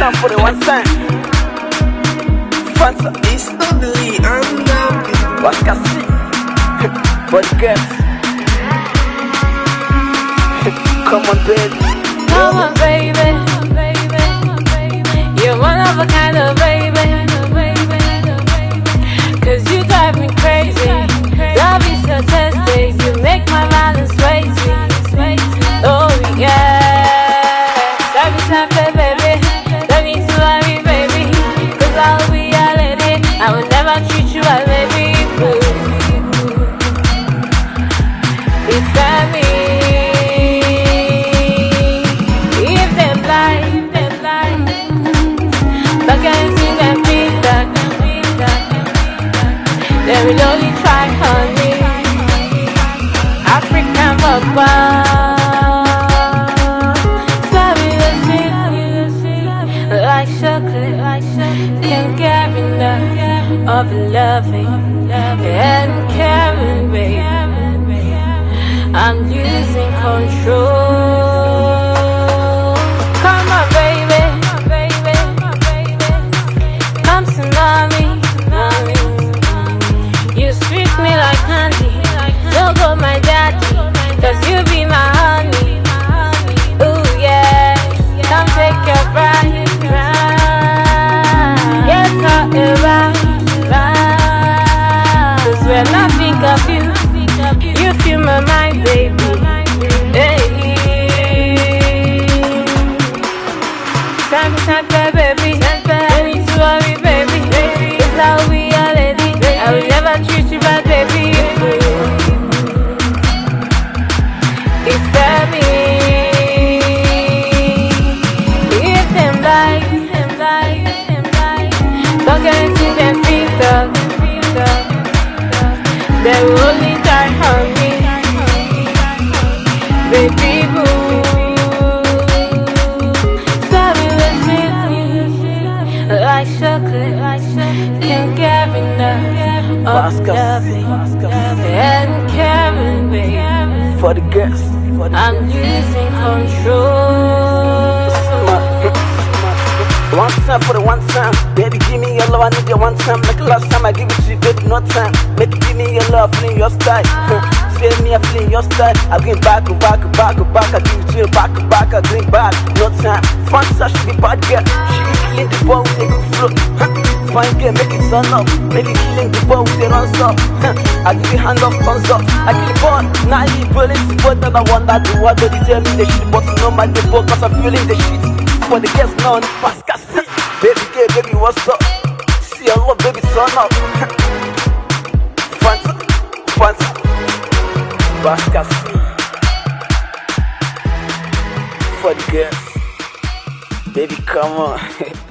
time for the one time. Fanta, It's ugly, I'm happy. what can see for the girls. Come on, baby. Come on, baby. You're one of a kind of baby. 'Cause you drive me crazy. Love is so tasty. You make my balance crazy. Oh yeah. Every time, baby. Don't need to worry, baby. 'Cause I'll be your lady. I will never treat you as baby. It's me. They will only try honey. African Papa. Like chocolate, can't get enough of loving and caring, baby. I'm losing control. Come on, baby. Come to mommy. You sweet me like candy. Don't go my daddy, 'cause you be my honey. Ooh yeah, come take your ride. Yes, all around. 'Cause when I think of you, you feel my mind, baby. Hey. Time, baby. Don't need to worry, baby. 'Cause I'll be your lady. I will never treat you bad, baby. It's me. If them like, don't get into them feet up. They will only die hungry, baby boo. Sorry, like chocolate, can't get enough of loving and caring, baby. For the girls. I'm losing control. One time for the one time. Baby, give me your love, I need your one time. Like last time I give it to you, baby, no time. Make you give me your love, feeling your style. Save me, I'm feeling your style. I bring back. I give it to you, back. I bring back, no time. Fanta, she be bad girl. She be killing the ball with a good flow. Fine girl, make it turn up. Make it killing the ball with a runs up. I give you hand up, thumbs up. I give you ball, now you feeling the ball. Never wonder the word, but they tell me the shit. But no matter the ball, 'cause I'm feeling the shit. For the girls now, Pascal, baby girl, baby, what's up? See your love, baby, turn up. Fanta, Pascal, for the girls, baby, come on.